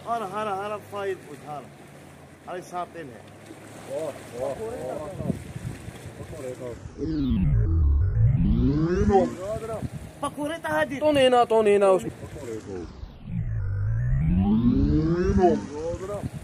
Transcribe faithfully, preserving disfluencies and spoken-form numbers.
هلا هلا هلا فايد بود هلا هاي ساطينها واه واه فكوريتا هادي طونينا طونينا وش واه